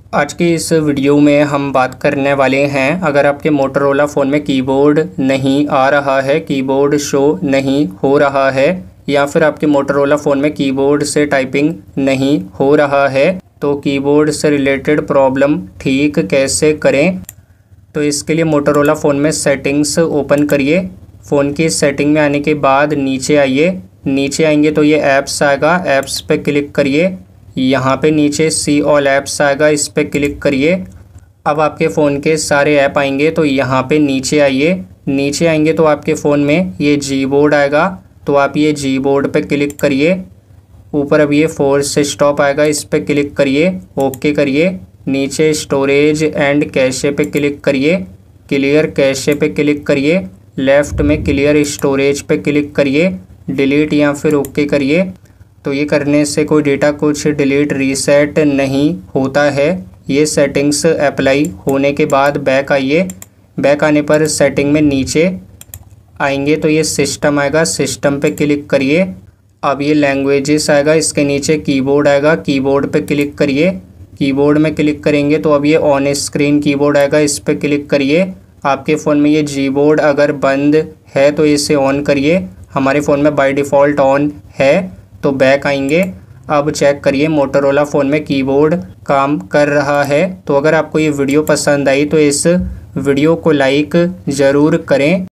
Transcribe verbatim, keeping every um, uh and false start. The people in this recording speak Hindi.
आज की इस वीडियो में हम बात करने वाले हैं, अगर आपके मोटोरोला फ़ोन में कीबोर्ड नहीं आ रहा है, कीबोर्ड शो नहीं हो रहा है या फिर आपके मोटोरोला फ़ोन में कीबोर्ड से टाइपिंग नहीं हो रहा है तो कीबोर्ड से रिलेटेड प्रॉब्लम ठीक कैसे करें। तो इसके लिए मोटोरोला फ़ोन में सेटिंग्स ओपन करिए। फ़ोन की सेटिंग में आने के बाद नीचे आइए। नीचे आएंगे तो ये ऐप्स आएगा, ऐप्स पे क्लिक करिए। यहाँ पे नीचे सी ऑल ऐप्स आएगा, इस पे क्लिक करिए। अब आपके फ़ोन के सारे ऐप आएंगे तो यहाँ पे नीचे आइए। नीचे आएंगे तो आपके फ़ोन में ये जी बोर्ड आएगा, तो आप ये जी बोर्ड पे क्लिक करिए। ऊपर अब ये फोर्स स्टॉप आएगा, इस पे क्लिक करिए, ओके करिए। नीचे स्टोरेज एंड कैशे पे क्लिक करिए, क्लियर कैशे पे क्लिक करिए। लेफ़्ट में क्लियर स्टोरेज पे क्लिक करिए, डिलीट या फिर ओके करिए। तो ये करने से कोई डेटा कुछ डिलीट रीसेट नहीं होता है। ये सेटिंग्स अप्लाई होने के बाद बैक आइए। बैक आने पर सेटिंग में नीचे आएंगे तो ये सिस्टम आएगा, सिस्टम पे क्लिक करिए। अब ये लैंग्वेजेस आएगा, इसके नीचे कीबोर्ड आएगा, कीबोर्ड पे क्लिक करिए। कीबोर्ड में क्लिक करेंगे तो अब ये ऑन स्क्रीन कीबोर्ड आएगा, इस पे क्लिक करिए। आपके फ़ोन में ये जी बोर्ड अगर बंद है तो इसे ऑन करिए। हमारे फ़ोन में बाय डिफ़ॉल्ट ऑन है, तो बैक आएंगे। अब चेक करिए मोटोरोला फ़ोन में कीबोर्ड काम कर रहा है। तो अगर आपको ये वीडियो पसंद आई तो इस वीडियो को लाइक ज़रूर करें।